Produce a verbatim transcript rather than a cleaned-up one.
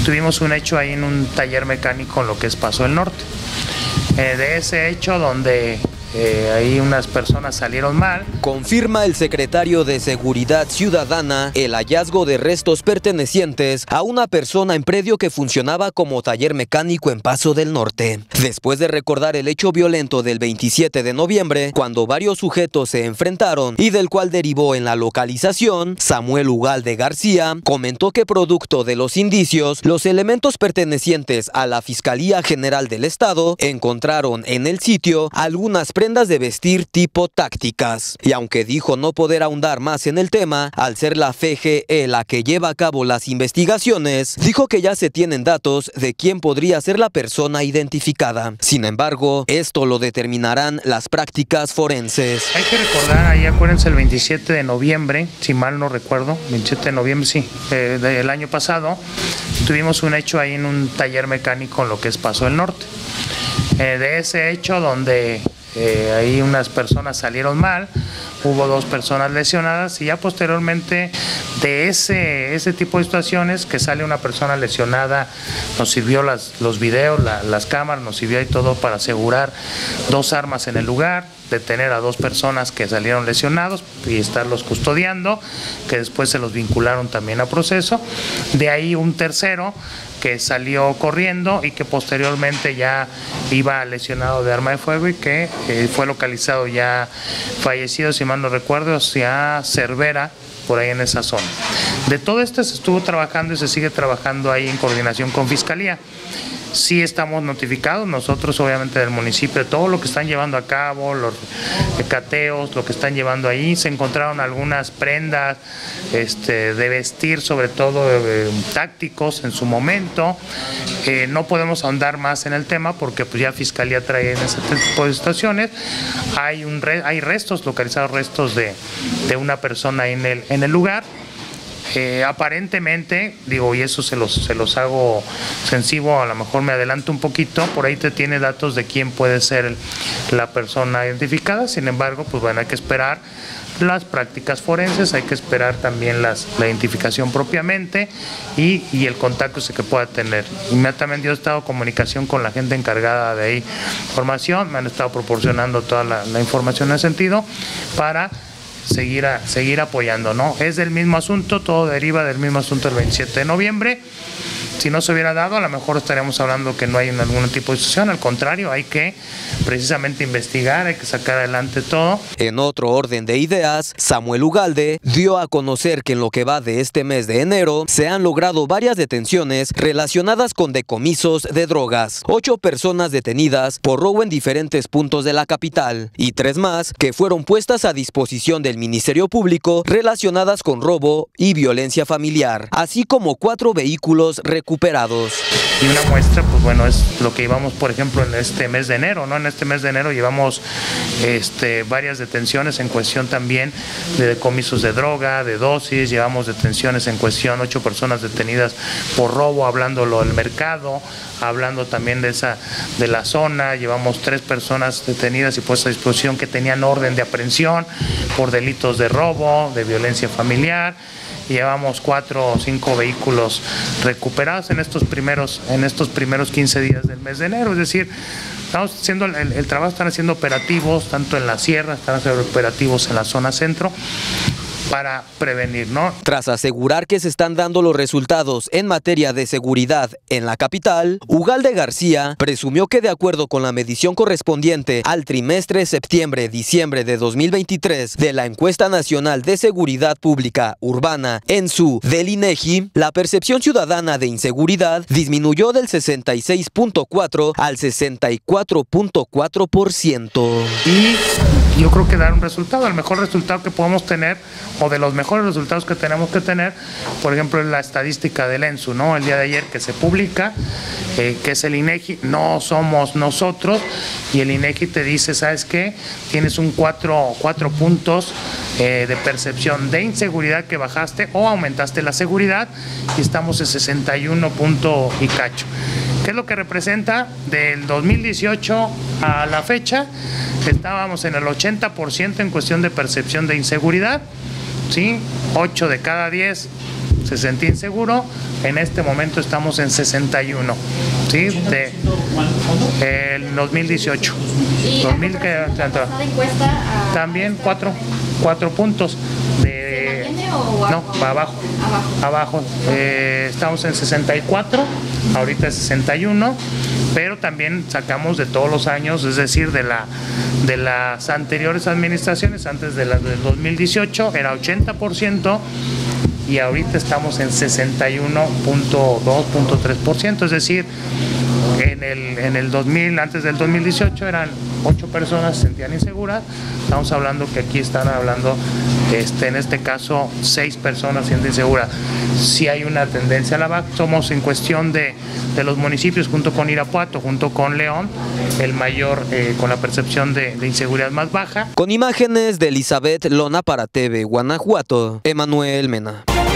tuvimos un hecho ahí en un taller mecánico en lo que es Paso del Norte. Eh, de ese hecho donde Eh, ahí unas personas salieron mal. Confirma el secretario de Seguridad Ciudadana el hallazgo de restos pertenecientes a una persona en predio que funcionaba como taller mecánico en Paso del Norte. Después de recordar el hecho violento del veintisiete de noviembre, cuando varios sujetos se enfrentaron y del cual derivó en la localización, Samuel Ugalde García comentó que producto de los indicios, los elementos pertenecientes a la Fiscalía General del Estado encontraron en el sitio algunas prendas de vestir tipo tácticas. Y aunque dijo no poder ahondar más en el tema, al ser la F G E la que lleva a cabo las investigaciones, dijo que ya se tienen datos de quién podría ser la persona identificada. Sin embargo, esto lo determinarán las prácticas forenses. Hay que recordar, ahí acuérdense, el veintisiete de noviembre, si mal no recuerdo, veintisiete de noviembre, sí, eh, del año pasado, tuvimos un hecho ahí en un taller mecánico en lo que es Paso del Norte. Eh, de ese hecho donde Eh, ahí unas personas salieron mal, hubo dos personas lesionadas y ya posteriormente de ese, ese tipo de situaciones que sale una persona lesionada, nos sirvió las, los videos, la, las cámaras, nos sirvió y todo para asegurar dos armas en el lugar, detener a dos personas que salieron lesionados y estarlos custodiando, que después se los vincularon también a proceso. De ahí un tercero que salió corriendo y que posteriormente ya iba lesionado de arma de fuego y que eh, fue localizado ya fallecido, si mal no recuerdo, hacia Cervera, por ahí en esa zona. De todo esto se estuvo trabajando y se sigue trabajando ahí en coordinación con Fiscalía. Sí estamos notificados nosotros obviamente del municipio de todo lo que están llevando a cabo, los cateos, lo que están llevando ahí. Se encontraron algunas prendas este, de vestir, sobre todo eh, tácticos en su momento. Eh, no podemos ahondar más en el tema porque pues ya Fiscalía trae en ese tipo de situaciones. Hay, un re, hay restos, localizados restos de, de una persona en el, en el lugar. Eh, aparentemente, digo, y eso se los, se los hago sensible, a lo mejor me adelanto un poquito, por ahí te tiene datos de quién puede ser el, la persona identificada. Sin embargo, pues bueno, hay que esperar las prácticas forenses, hay que esperar también las, la identificación propiamente y, y el contacto que pueda tener. Inmediatamente yo he estado en comunicación con la gente encargada de ahí, información, me han estado proporcionando toda la, la información en ese sentido para seguir, a, seguir apoyando, ¿no? Es del mismo asunto, todo deriva del mismo asunto del veintisiete de noviembre. Si no se hubiera dado, a lo mejor estaríamos hablando que no hay algún tipo de situación, al contrario, hay que precisamente investigar, hay que sacar adelante todo. En otro orden de ideas, Samuel Ugalde dio a conocer que en lo que va de este mes de enero se han logrado varias detenciones relacionadas con decomisos de drogas. Ocho personas detenidas por robo en diferentes puntos de la capital y tres más que fueron puestas a disposición del Ministerio Público relacionadas con robo y violencia familiar, así como cuatro vehículos recuperados. Y una muestra, pues bueno, es lo que llevamos, por ejemplo, en este mes de enero, ¿no? En este mes de enero llevamos este, varias detenciones en cuestión también de decomisos de droga, de dosis, llevamos detenciones en cuestión, ocho personas detenidas por robo, hablándolo del mercado, hablando también de esa, de la zona, llevamos tres personas detenidas y puestas a disposición que tenían orden de aprehensión por delitos de robo, de violencia familiar. Llevamos cuatro o cinco vehículos recuperados en estos primeros en estos primeros quince días del mes de enero, es decir, estamos haciendo el, el trabajo, están haciendo operativos tanto en la sierra, están haciendo operativos en la zona centro para prevenir, ¿no? Tras asegurar que se están dando los resultados en materia de seguridad en la capital, Ugalde García presumió que de acuerdo con la medición correspondiente al trimestre septiembre-diciembre de dos mil veintitrés de la Encuesta Nacional de Seguridad Pública Urbana en su del INEGI, la percepción ciudadana de inseguridad disminuyó del sesenta y seis punto cuatro al sesenta y cuatro punto cuatro por ciento. Y yo creo que dar un resultado, el mejor resultado que podemos tener o de los mejores resultados que tenemos que tener, por ejemplo, es la estadística del ENSU, ¿no? El día de ayer que se publica, eh, que es el INEGI, no somos nosotros, y el INEGI te dice, ¿sabes qué? Tienes un cuatro, cuatro puntos eh, de percepción de inseguridad que bajaste o aumentaste la seguridad y estamos en sesenta y uno punto y cacho. ¿Qué es lo que representa? Del dos mil dieciocho a la fecha, estábamos en el ochenta por ciento en cuestión de percepción de inseguridad, ¿sí? ocho de cada diez se sentía inseguro. En este momento estamos en sesenta y uno, ¿sí? De el dos mil dieciocho. ¿Y dos mil, que, encuesta a también cuatro, cuatro puntos. De, ¿se mantiene o no, para abajo. Abajo. Abajo. Eh, estamos en sesenta y cuatro, ahorita es sesenta y uno, pero también sacamos de todos los años, es decir, de la de las anteriores administraciones, antes de las del dos mil dieciocho era ochenta por ciento y ahorita estamos en sesenta y uno punto dos, punto tres por ciento, es decir, en el, en el dos mil, antes del dos mil dieciocho eran ocho personas, se sentían inseguras, estamos hablando que aquí están hablando, este, en este caso, seis personas sienten inseguras. Sí hay una tendencia a la baja, somos en cuestión de, de los municipios, junto con Irapuato, junto con León, el mayor eh, con la percepción de, de inseguridad más baja. Con imágenes de Elizabeth Lona para T V Guanajuato, Emanuel Mena.